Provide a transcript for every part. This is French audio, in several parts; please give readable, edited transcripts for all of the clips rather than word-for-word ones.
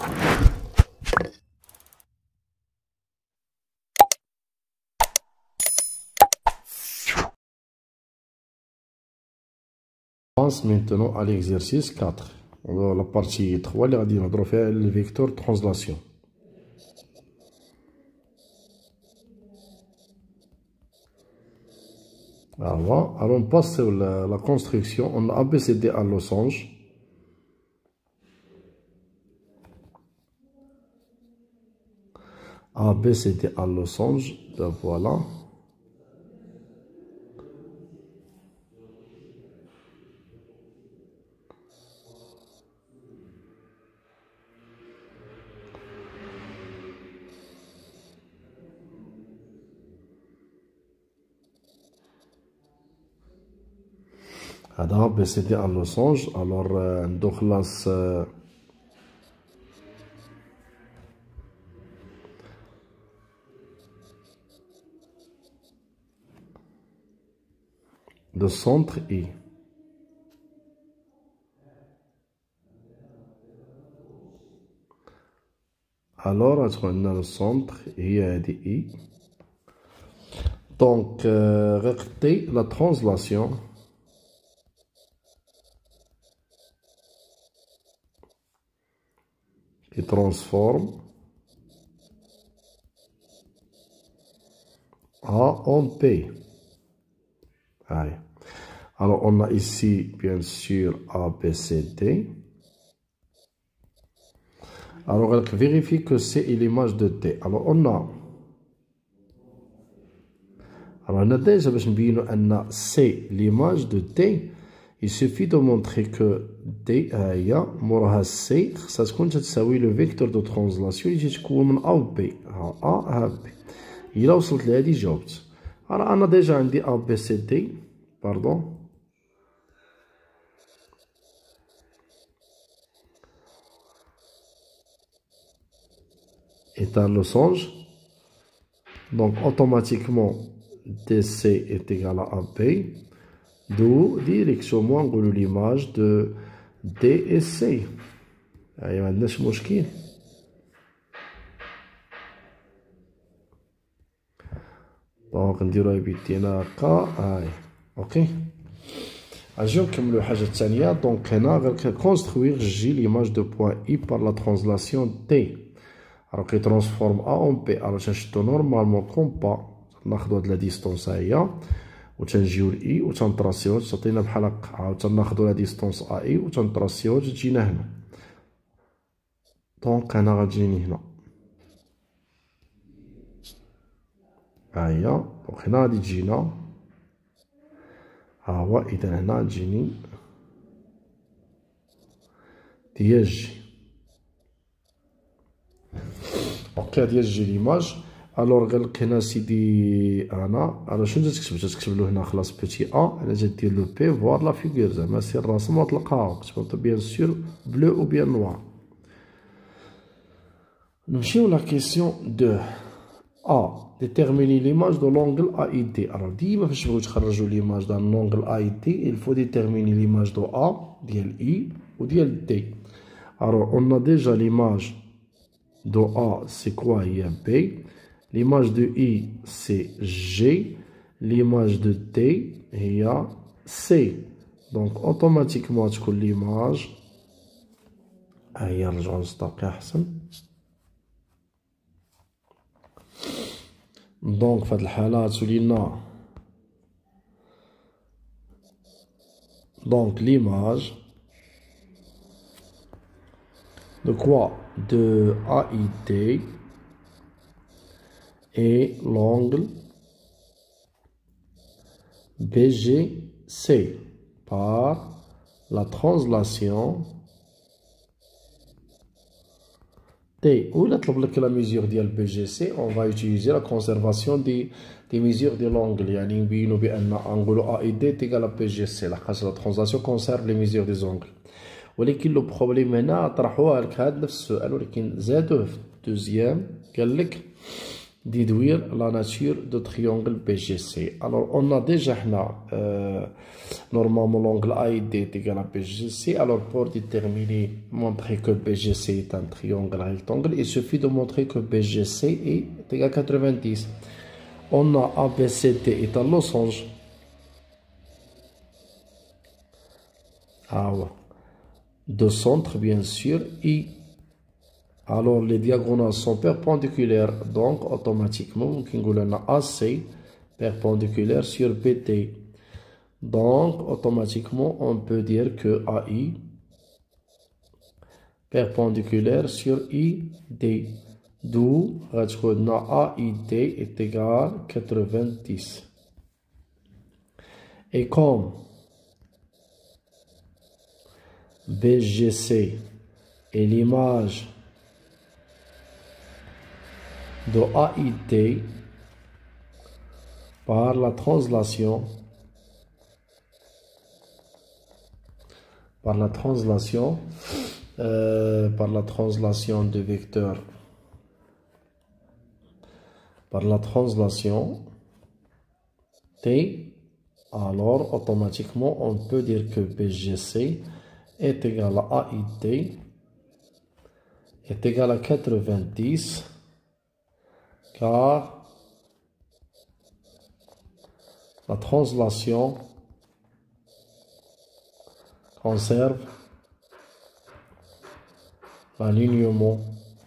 passe maintenant à l'exercice 4. La partie 3 اللي غادي نهضروا فيها le vecteur translation. Alors on passe sur la construction. On a ABCD à losange. ABCD à losange, ben voilà. هذا ABCD à losange. Alors ندوخ لاس de centre I. Alors, on a le centre I. Donc, regardez la translation. Qui transforme A en P. Allez. Alors, on a ici, bien sûr, A, B, C, D. Alors, on vérifie que c'est l'image de T. Alors, on a déjà c'est l'image de T. Il suffit de montrer que D moraha C, ça se compte le vecteur de translation, il est A ou B. A, B. Il a aussi les jobs. Alors, on a déjà un A, B, C, D. Pardon. Est un losange. Donc, automatiquement, DC est égal à AB. D'où, directement, on a l'image de D et C. Il y a un problème. Donc, on dirait que OK. Ajou comme le حاجة الثانية. Donc, on va construire l'image de point I par la translation T. Alors, qui transforme A en P. Alors, je normalement comme pas. ناخذوا هاد لا ديستونس هي وتنجيو ل I وتنطراسيوها تعطينا بحال هكا. عاود تناخذوا لا ديستونس AI وتنطراسيوها تجينا هنا. دونك هنا غتجيني هنا. ها هي. دونك هنا غادي تجينا. ها هو. إذا هنا تجيني ديال جي. اوكي هادي جي ليماج. الوغ قالك هنا سيدي انا شنو تكتب له هنا خلاص بوتي ا على جات دير لو بي فوار لا فيغور زعما سير الرسم وتلقاها كتبوا بيان سور بلو او بيان نوار. نمشيو لا كيسيون 2 ا déterminer l'image de l'angle AID. Alors ديما فاش تبغيو تخرجوا l'image d'un angle AID il faut déterminer l'image de A ديال I وديال D. Alors on a déjà l'image de A c'est quoi? Il y a B. L'image de I, c'est G. L'image de T, il y a C. Donc, automatiquement, tu colles l'image. Aïe, je vais donc, في هاد الحالة تولينا. Donc, l'image de quoi? De AID. Et l'angle BGC par la translation T. Ou la mesure de BGC, on va utiliser la conservation des mesures de l'angle. يعني نبينوا بأن angle AID est égal à BGC. La translation conserve les mesures des angles. ولكن لو بروبليم هنا طرحوها لك هذا نفس السؤال ولكن زادوه في الدوزيام قال لك déduire la nature de triangle BGC. Alors, on a déjà normalement l'angle AID est égal à BGC. Alors, pour déterminer, montrer que BGC est un triangle rectangle, il suffit de montrer que BGC est égal à 90. On a ABCD est un losange. Ah ouais. De centre, bien sûr, I. Alors, les diagonales sont perpendiculaires, donc automatiquement, on a AC perpendiculaire sur BT. Donc, automatiquement, on peut dire que AI perpendiculaire sur ID. D'où, AID est égal à 90. Et comme BGC est l'image de AID par la translation de vecteurs, par la translation T, alors automatiquement on peut dire que BGC est égal à AID est égal à 90 car la translation conserve l'alignement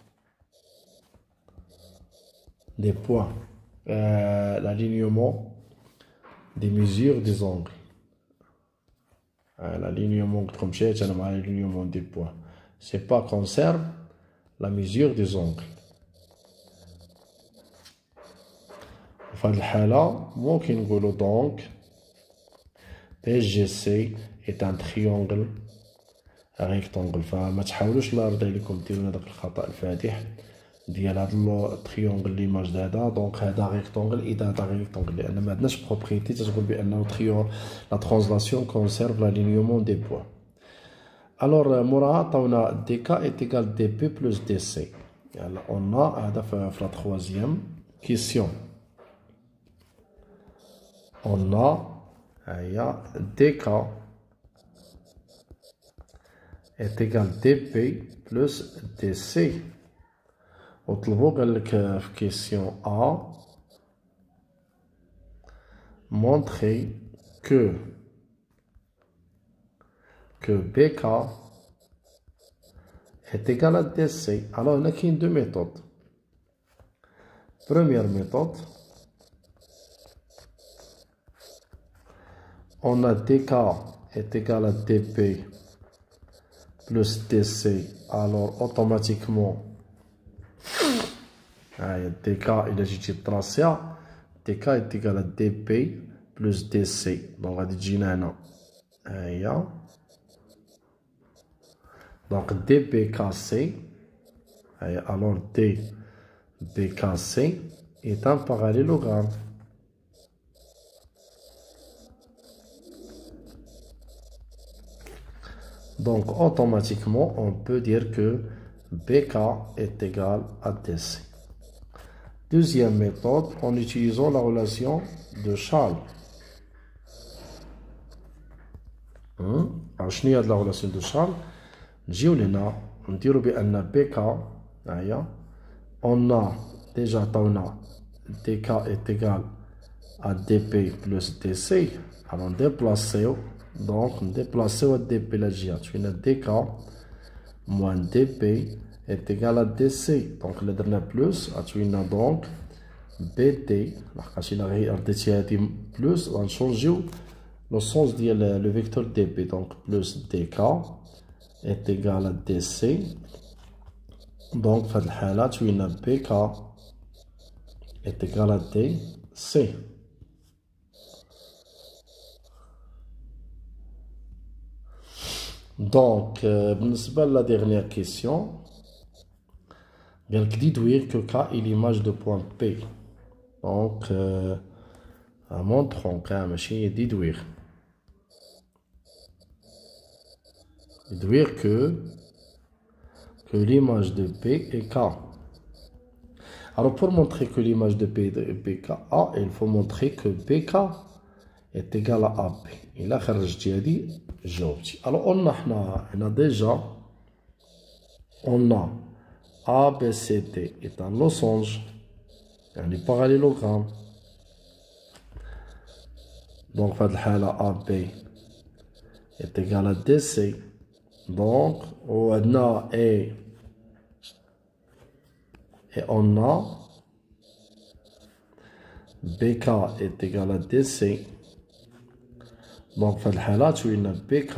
des points, l'alignement des mesures des angles. L'alignement comme j'ai l'alignement des points. C'est pas conserve la mesure des angles. في هذه الحالة ممكن نقولوا donc BGC est un triangle rectangle. فما تحاولوش الله يرضي عليكم ديروا هذاك الخطأ الفادح ديال هذا التريونغل ليماج هذا دونك هذا ريكتونغل اذا هذا ريكتونغل لان ما عندناش بروبريتي تتقول بانه لا ترانزلاسيون كونسيرف لالينيومون دي بوان. الوغ موراها عطاونا دي كا ايت ايكال دي بي بلس دي سي. يلا اون هذا في لا تخوازيام كيسيون اون هيا دي كا ايت ايكال دي بي بلس دي سي. وطلبوا قال لك في كيسيون A montrer que BK est égal à DC. Alors il y a deux méthodes. Première méthode, on a DK est égal à DP plus DC. Alors automatiquement DK il a tracé DK est égal à DP plus DC. Donc on va dire donc DBKC, alors DBKC est un parallélogramme. Donc automatiquement on peut dire que BK est égal à DC. Deuxième méthode, en utilisant la relation de Charles. Alors, je de la relation de Charles. نجيو لهنا نديرو بأن BK هيا on a déjà عطاونا DK est égal à DP plus DC. alors نديبلاسيو donc نديبلاسيو DP للجهة تولينا DK moins DP est égal à DC. donc اللي درنا بلوس غتولينا donc BD لحقاش إلا غير رديتي هادي بلوس غنشونجيو لو سونس ديال لو فيكتور DP. donc plus DK est égal à DC. donc في هذه الحالة توينا BK est égal à DC. donc بالنسبة لا dernière question قالك déduire que K est l'image de point P. donc montrons K ماشي déduire que l'image de P est K. Alors, pour montrer que l'image de BKA, il faut montrer que BK est égal à AB. Et là, alors, on a déjà, on a ABCD est un losange, un parallélogramme. Donc, AB est égal à DC. Donc, on a et on a BK est égal à DC. Donc, BK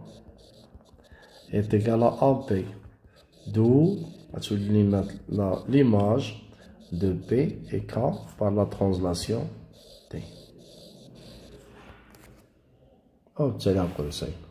est égal à AB. D'où l'image de B et K par la translation T. Oh, c'est là pour le